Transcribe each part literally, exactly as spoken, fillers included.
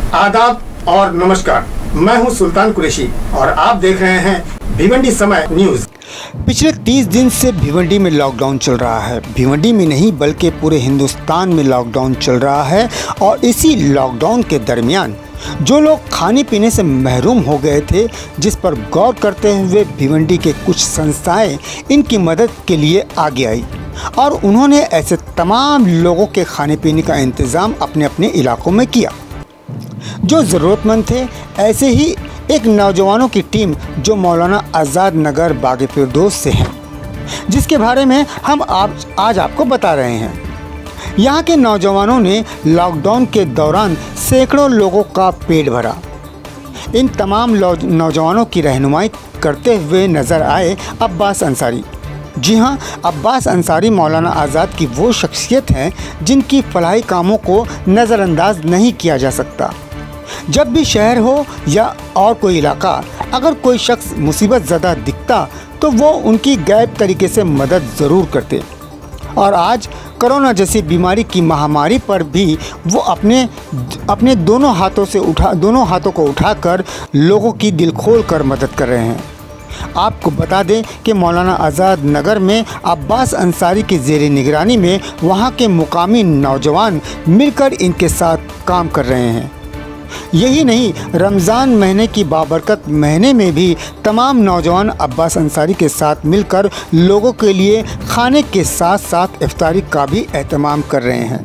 आदाब और नमस्कार, मैं हूं सुल्तान कुरैशी और आप देख रहे हैं भिवंडी समय न्यूज़। पिछले तीस दिन से भिवंडी में लॉकडाउन चल रहा है। भिवंडी में नहीं बल्कि पूरे हिंदुस्तान में लॉकडाउन चल रहा है और इसी लॉकडाउन के दरमियान जो लोग खाने पीने से महरूम हो गए थे, जिस पर गौर करते हुए भिवंडी के कुछ संस्थाएं इनकी मदद के लिए आगे आई और उन्होंने ऐसे तमाम लोगों के खाने पीने का इंतज़ाम अपने अपने इलाकों में किया जो ज़रूरतमंद थे। ऐसे ही एक नौजवानों की टीम जो मौलाना आज़ाद नगर बाग फिरदौस से है, जिसके बारे में हम आप आज आपको बता रहे हैं। यहाँ के नौजवानों ने लॉकडाउन के दौरान सैकड़ों लोगों का पेट भरा। इन तमाम नौजवानों की रहनुमाई करते हुए नज़र आए अब्बास अंसारी। जी हाँ, अब्बास अंसारी मौलाना आज़ाद की वो शख्सियत हैं जिनकी फलाही कामों को नज़रअंदाज नहीं किया जा सकता। जब भी शहर हो या और कोई इलाका, अगर कोई शख्स मुसीबत ज़दा दिखता तो वो उनकी गैब तरीके से मदद ज़रूर करते। और आज कोरोना जैसी बीमारी की महामारी पर भी वो अपने अपने दोनों हाथों से उठा दोनों हाथों को उठाकर लोगों की दिल खोल कर मदद कर रहे हैं। आपको बता दें कि मौलाना आज़ाद नगर में अब्बास अंसारी की ज़ेरे निगरानी में वहाँ के मुकामी नौजवान मिलकर इनके साथ काम कर रहे हैं। यही नहीं, रमज़ान महीने की बाबरकत महीने में भी तमाम नौजवान अब्बास अंसारी के साथ मिलकर लोगों के लिए खाने के साथ साथ इफ्तारी का भी एहतमाम कर रहे हैं।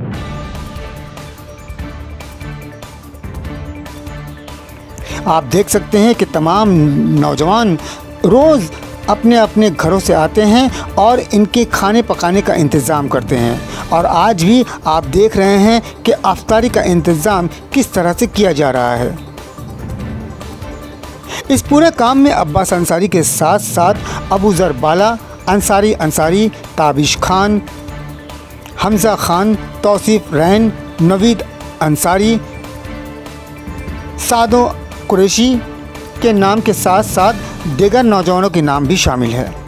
आप देख सकते हैं कि तमाम नौजवान रोज़ अपने अपने घरों से आते हैं और इनके खाने पकाने का इंतज़ाम करते हैं। और आज भी आप देख रहे हैं कि इफ्तारी का इंतज़ाम किस तरह से किया जा रहा है। इस पूरे काम में अब्बास अंसारी के साथ साथ अबू ज़र बाला अंसारी अंसारी, ताबिश खान, हमज़ा खान, तौसीफ़ रैन, नवीद अंसारी, सादो कुरैशी के नाम के साथ साथ दीगर नौजवानों के नाम भी शामिल है।